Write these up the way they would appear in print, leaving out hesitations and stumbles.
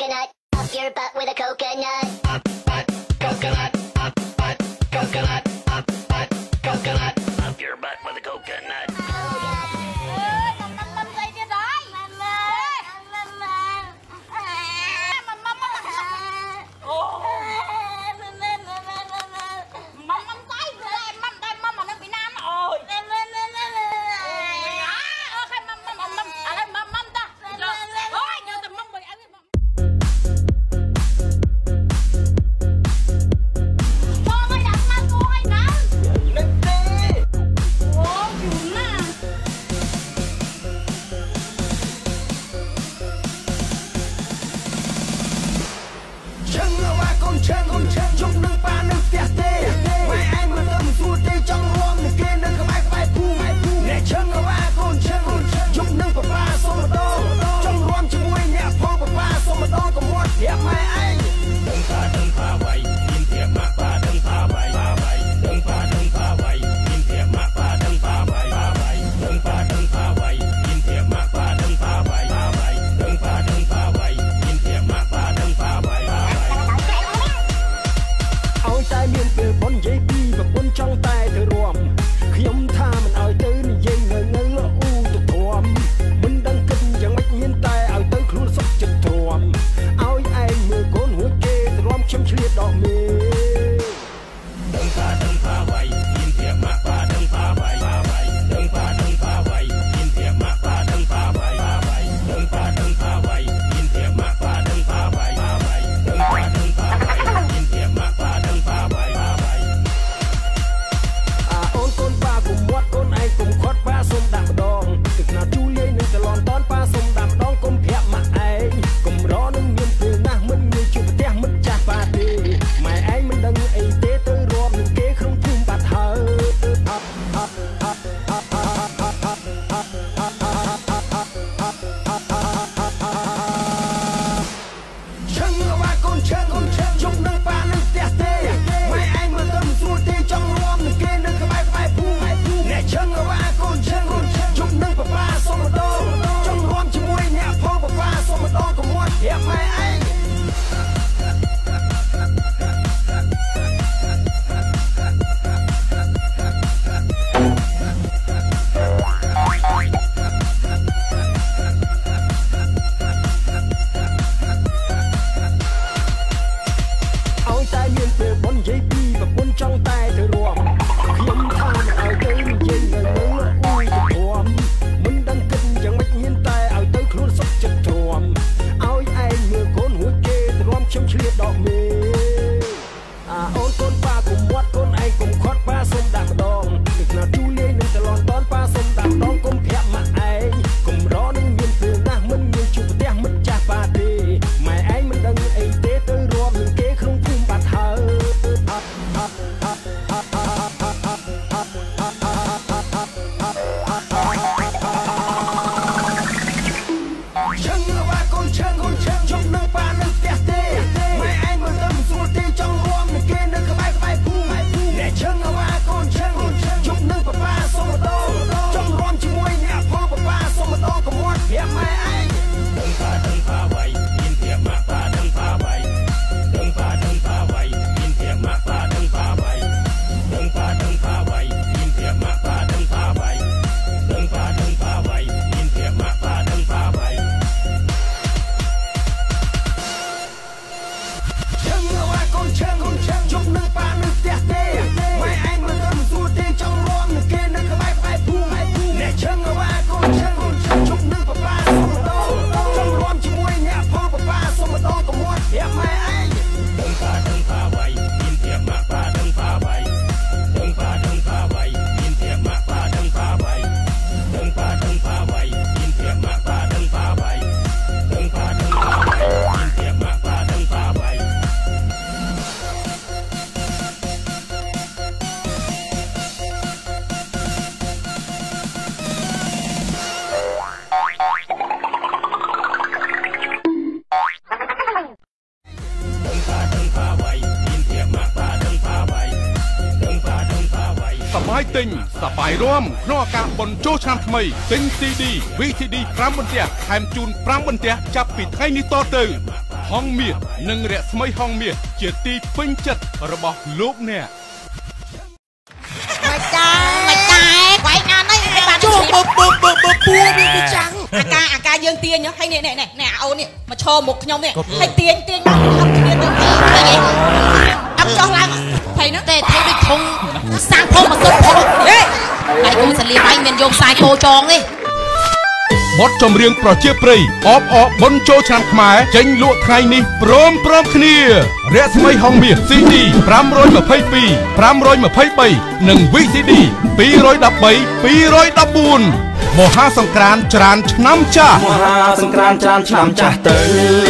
coconut, up your butt with a coconut. Up butt, coconut, up butt, coconut, up butt, coconut, up your butt with a coconut. បាយទិញសបាយរួមក្នុងឱកាសបុណ្យចូលឆ្នាំថ្មីទិញ CD VCD 5 បន្ទះថែមជូន5បន្ទះចាប់ពីថ្ងៃនេះតទៅថហងមាសនិងរស្មីហងមាសជាទីពេញចិត្តរបស់លោកអ្នកមិនដែរខ្វែងណាស់នេះបានជួបបើពូវាចាំងអាការយើងទាញហើយនេះអូននេះមកឈរមុខខ្ញុំនេះហើយទាញមកហត់គ្នាទៅអត់ចោះឡើងថៃនោះទេថៃដូចធំសាំងភងមកសុទ្ធភងហេដៃគូសលៀបហើយមានយកខ្សែគោចងនេះបទចម្រៀងប្រជាប្រិយអបអបុណ្យចូលឆ្នាំខ្មែរចេញលក់ថ្ងៃនេះព្រមគ្នារស្មីហងមាស CD 522 523និង VCD 213 214មហាសង្ក្រាន្តច្រានឆ្នាំចាស់មហាសង្ក្រាន្តច្រានឆ្នាំចាស់ទៅ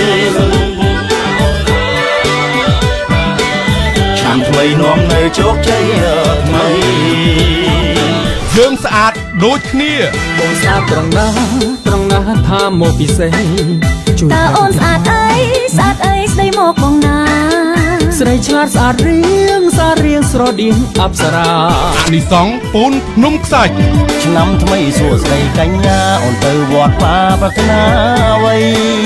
ឆ្នាំថ្មីនាំនៅជោគជ័យថ្មីយើងស្អាតដូចគ្នាបងស្អាតត្រង់ណាថាមកពិសេសតើអូនស្អាតអីស្ដីមកបងណាស្រីឆ្លាតស្អាតរៀងស្រដៀងអប្សរាអានិសង្ឃពូនភ្នំខ្សាច់ឆ្នាំថ្មីសួស្ដីកញ្ញាអូនទៅវត្តបាប្រាថ្នាអ្វី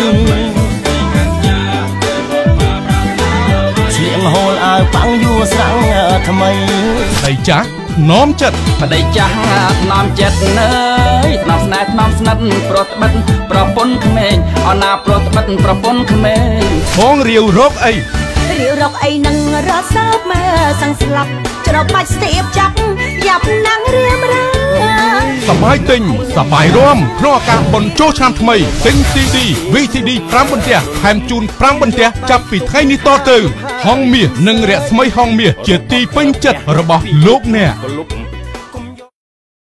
ស្លៀកហូលអាវប៉ាំងយួរស្រាំងថ្មីស្ដីចាស់នោមចិត្តប្តីចាស់នោមចិត្តអើយថ្នមស្នេហ៍ថ្នមស្និទ្ធប្រត់បិទប្រពន្ធក្មេងអណាប្រត់បិទប្រពន្ធក្មេងបងរាវរកអីនឹងរត់សើបមើសង្ស្លាប់ច្របាច់ស្ទាបចាប់យ៉ាប់ណាំងរៀមរាសបាយទិញសបាយរួមក្នុងឱកាសបុណ្យចូលឆ្នាំថ្មីទិញ CD VCD 5បន្ទះថែមជូន5បន្ទះចាប់ពីថ្ងៃនេះតទៅហងមាសនិងរស្មីហងមាសជាទីពេញចិត្តរបស់លោកអ្នក